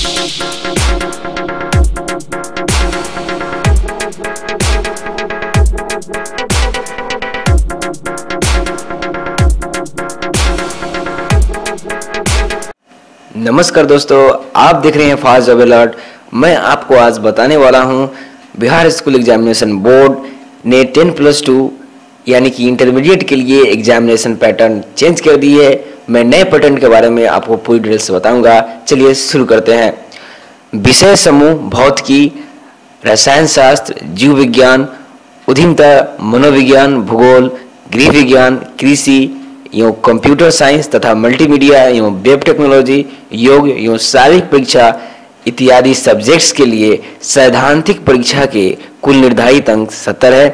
नमस्कार दोस्तों, आप देख रहे हैं फास्ट जॉब अलर्ट। मैं आपको आज बताने वाला हूं बिहार स्कूल एग्जामिनेशन बोर्ड ने 10+2 यानी कि इंटरमीडिएट के लिए एग्जामिनेशन पैटर्न चेंज कर दी है। मैं नए पैटर्न के बारे में आपको पूरी डिटेल से बताऊंगा। चलिए शुरू करते हैं। विषय समूह भौतिकी, रसायन शास्त्र, जीव विज्ञान, उद्यमिता, मनोविज्ञान, भूगोल, गृह विज्ञान, कृषि एवं कंप्यूटर साइंस तथा मल्टीमीडिया एवं वेब टेक्नोलॉजी, योग एवं शारीरिक परीक्षा इत्यादि सब्जेक्ट्स के लिए सैद्धांतिक परीक्षा के कुल निर्धारित अंक 70 है।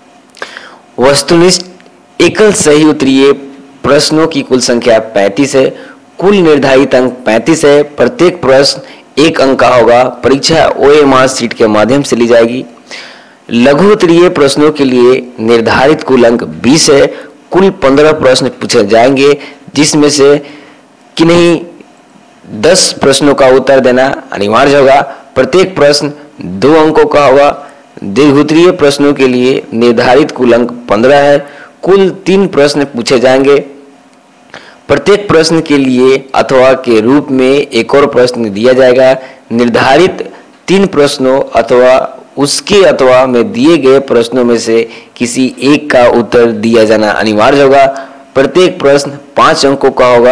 वस्तुनिष्ठ एकल सही उत्तरीय प्रश्नों की कुल संख्या 35 है। कुल निर्धारित अंक 35 है। प्रत्येक प्रश्न 1 अंक का होगा। परीक्षा OMR सीट के माध्यम से ली जाएगी। लघु उत्तरीय प्रश्नों के लिए निर्धारित कुल अंक 20 है। कुल 15 प्रश्न पूछे जाएंगे, जिसमें से किन्हीं 10 प्रश्नों का उत्तर देना अनिवार्य होगा। प्रत्येक प्रश्न 2 अंकों का होगा। दीर्घोत्तरीय प्रश्नों के लिए निर्धारित कुल अंक 15 है। कुल 3 प्रश्न पूछे जाएंगे। प्रत्येक प्रश्न के लिए अथवा के रूप में एक और प्रश्न दिया जाएगा। निर्धारित 3 प्रश्नों अथवा उसके अथवा में दिए गए प्रश्नों में से किसी एक का उत्तर दिया जाना अनिवार्य होगा। प्रत्येक प्रश्न 5 अंकों का होगा।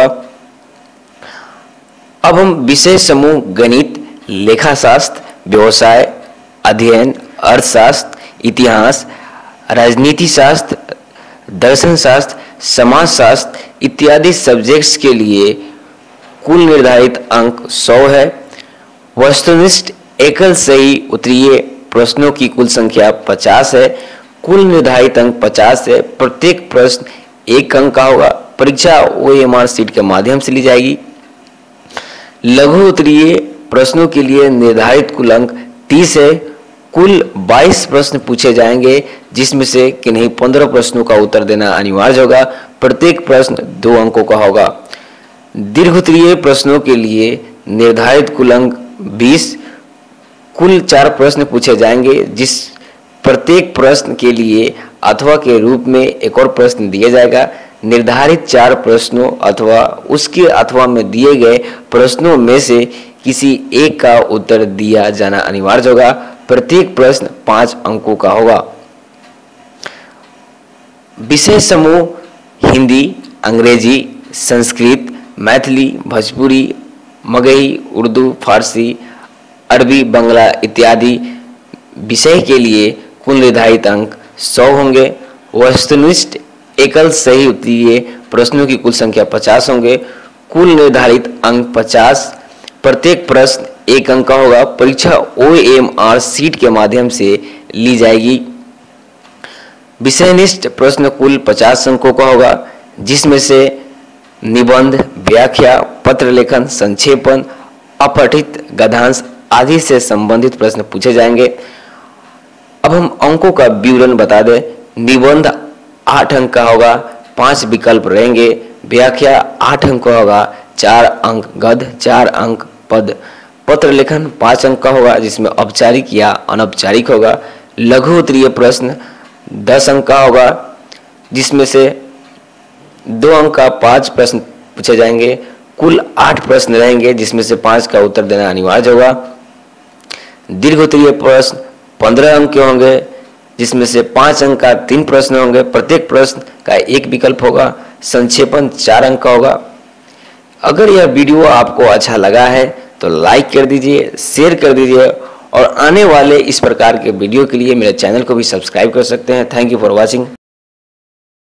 अब हम विषय समूह गणित, लेखाशास्त्र, व्यवसाय, अध्ययन, अर्थशास्त्र, इतिहास, राजनीति शास्त्र, दर्शन शास्त्र, समाज शास्त्र इत्यादि सब्जेक्ट्स के लिए कुल निर्धारित अंक 100 है। वस्तुनिष्ठ एकल सही उत्तरीय प्रश्नों की कुल संख्या 50 है। कुल निर्धारित अंक 50 है। प्रत्येक प्रश्न 1 अंक का होगा। परीक्षा OMR सीट के माध्यम से ली जाएगी। लघु उत्तरीय प्रश्नों के लिए निर्धारित कुल अंक 30 है। कुल 22 प्रश्न पूछे जाएंगे, जिसमें से किन्हीं 15 प्रश्नों का उत्तर देना अनिवार्य होगा। प्रत्येक प्रश्न 2 अंकों का होगा। दीर्घोत्तरीय प्रश्नों के लिए निर्धारित कुल अंक 20। कुल 4 प्रश्न पूछे जाएंगे, जिस प्रत्येक प्रश्न के लिए अथवा के रूप में एक और प्रश्न दिया जाएगा। निर्धारित 4 प्रश्नों अथवा उसके अथवा में दिए गए प्रश्नों में से किसी एक का उत्तर दिया जाना अनिवार्य होगा। प्रत्येक प्रश्न 5 अंकों का होगा। विषय समूह हिंदी, अंग्रेजी, संस्कृत, मैथिली, भोजपुरी, मगही, उर्दू, फारसी, अरबी, बांग्ला इत्यादि विषय के लिए कुल निर्धारित अंक 100 होंगे। वस्तुनिष्ठ एकल सही उत्तरीय प्रश्नों की कुल संख्या 50 होंगे। कुल निर्धारित अंक 50। प्रत्येक प्रश्न 1 अंक का होगा। परीक्षा OMR सीट के माध्यम से ली जाएगी। विषयनिष्ठ प्रश्न कुल 50 अंकों का होगा, जिसमें से निबंध, व्याख्या, पत्र लेखन, संक्षेपण, अपठित गद्यांश आदि से संबंधित प्रश्न पूछे जाएंगे। अब हम अंकों का विवरण बता दें। निबंध 8 अंक का होगा, 5 विकल्प रहेंगे। व्याख्या 8 अंक का होगा, 4 अंक गद्य, 4 अंक पद। पत्र लेखन 5 अंक का होगा, जिसमें औपचारिक या अनौपचारिक होगा। लघु उत्तरीय प्रश्न 10 अंक का होगा, जिसमें से 2 अंक का 5 प्रश्न पूछे जाएंगे। कुल 8 प्रश्न रहेंगे, जिसमें से 5 का उत्तर देना अनिवार्य होगा। दीर्घोत्तरीय प्रश्न 15 अंक के होंगे, जिसमें से 5 अंक का 3 प्रश्न होंगे। प्रत्येक प्रश्न का 1 विकल्प होगा। संक्षेपण 4 अंक का होगा। अगर यह वीडियो आपको अच्छा लगा है तो लाइक कर दीजिए, शेयर कर दीजिए और आने वाले इस प्रकार के वीडियो के लिए मेरे चैनल को भी सब्सक्राइब कर सकते हैं। Thank you for watching.